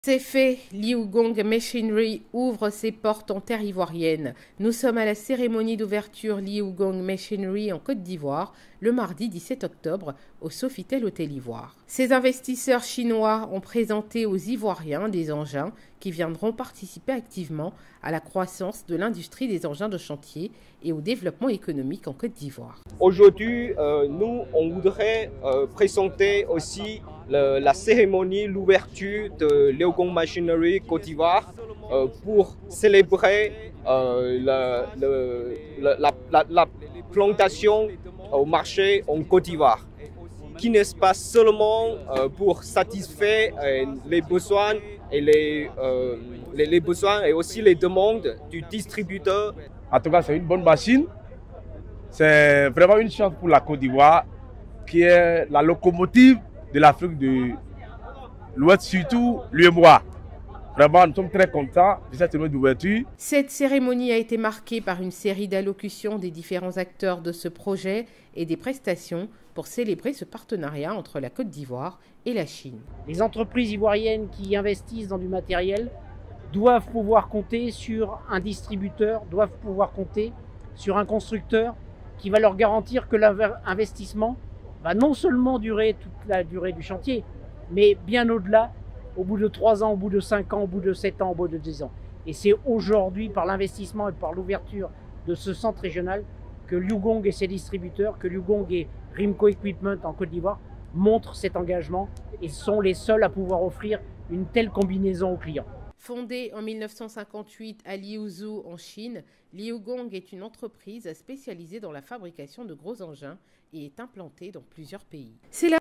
C'est fait, Liugong Machinery ouvre ses portes en terre ivoirienne. Nous sommes à la cérémonie d'ouverture Liugong Machinery en Côte d'Ivoire, le mardi 17 octobre, au Sofitel Hôtel Ivoire. Ces investisseurs chinois ont présenté aux Ivoiriens des engins qui viendront participer activement à la croissance de l'industrie des engins de chantier et au développement économique en Côte d'Ivoire. Aujourd'hui, on voudrait présenter aussi la cérémonie, l'ouverture de Liugong Machinery Côte d'Ivoire pour célébrer la plantation au marché en Côte d'Ivoire, qui n'est pas seulement pour satisfaire les besoins et les besoins et aussi les demandes du distributeur. En tout cas, c'est une bonne machine. C'est vraiment une chance pour la Côte d'Ivoire, qui est la locomotive de l'Afrique de l'Ouest, surtout l'UEMOA. Vraiment, nous sommes très contents de cette cérémonie d'ouverture. Cette cérémonie a été marquée par une série d'allocutions des différents acteurs de ce projet et des prestations pour célébrer ce partenariat entre la Côte d'Ivoire et la Chine. Les entreprises ivoiriennes qui investissent dans du matériel doivent pouvoir compter sur un distributeur, doivent pouvoir compter sur un constructeur qui va leur garantir que l'investissement va non seulement durer toute la durée du chantier, mais bien au-delà, au bout de 3 ans, au bout de 5 ans, au bout de 7 ans, au bout de 10 ans. Et c'est aujourd'hui, par l'investissement et par l'ouverture de ce centre régional, que Liugong et ses distributeurs, que Liugong et Rimco Equipment en Côte d'Ivoire montrent cet engagement et sont les seuls à pouvoir offrir une telle combinaison aux clients. Fondée en 1958 à Liuzhou en Chine, Liugong est une entreprise spécialisée dans la fabrication de gros engins et est implantée dans plusieurs pays. C'est la